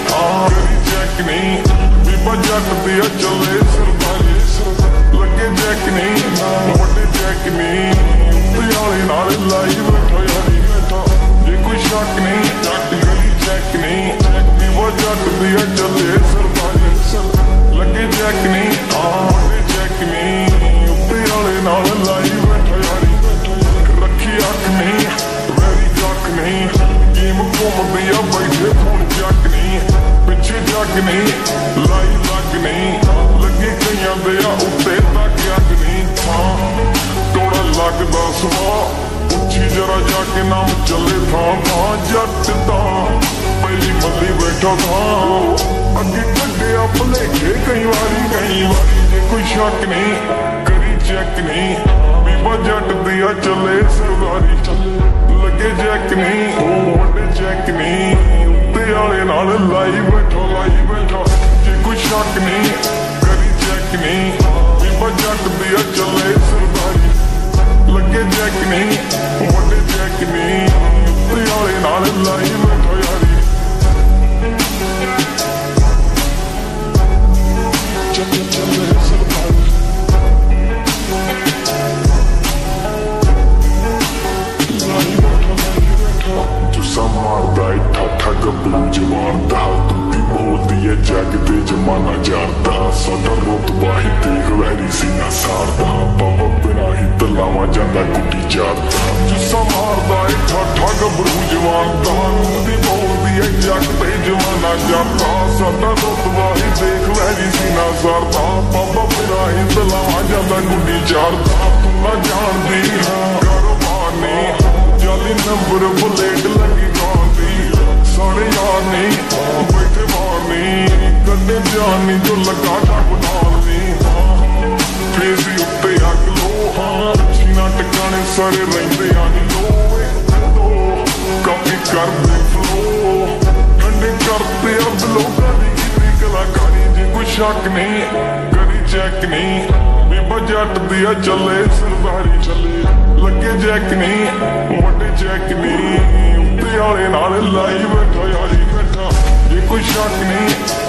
करी चेक नहीं बीबा जट दिया चले सरदारी लगे चेक नहीं वड्डे चेक नहीं उत्ते नाल लाई बैठा यारी बैठा जे कोई शक नहीं जट करी चेक नहीं बीबा जट दिया चले सरदारी लगे चेक नहीं वड्डे चेक नहीं उत्ते नाल लाई बैठा यारी रखी अख नहीं वैरी जख नहीं गेम घूमदी आ बैठे फोन जग नहीं पिछे जग नहीं लाई लग नहीं लगे कईयां दे आ उत्ते तक अग नहीं तोड़ा लगदा सवा उच्ची जरा जाके नाम चले था जट दा पहली मल्ली बैठा था अगे कड्डे अपने कई बारी जे कोई शक नहीं करी चेक नहीं बीबा जट दिया चले सरदारी लगे चेक नहीं वड्डे चेक नहीं उत्ते आले नाल लाई बैठा जे कोई शक नहीं करी चेक नहीं बीबा जट दिया चले सरदारी लगे चेक नहीं वड्डे चेक नहीं उत्ते आले नाल लाई बैठा यारी चले सरदारी मारदा ठाठा गबरू जवानदा तू भी बोलदी है जग ते जमाना जानदा साडा रुतबा ही देख वैरी सीना सारदा बाबा बिना ही तलावा जांदा गुड्डी चारदा जुस्सा मारदा ठाठा गबरू जवानदा तू भी बोलदी है जग ते जमाना जानदा साडा रुतबा ही देख वैरी सीना सारदा बाबा बिना ही तलावा जांदा गुड्डी चारदा तू ना जानदी कारोबार नहीं जाली नंबर बुलेट लगी सारे यार नहीं बैठे बार नहीं कन्ने जान नहीं जो लगा टप नाल नहीं फेसी उत्ते अग लो सीना टकाने सारे रहिंदे आनी लो काफी करदे फ्लो ठंडे करते अब लोगां दी कीती कलाकारी जे कोई शक नहीं करी चेक नहीं बीबा जट दिया चले सरदारी लगे चेक नहीं वड्डे चेक नहीं उत्ते आले नाल लाई बैठा यारी बैठा जे कोई शक नहीं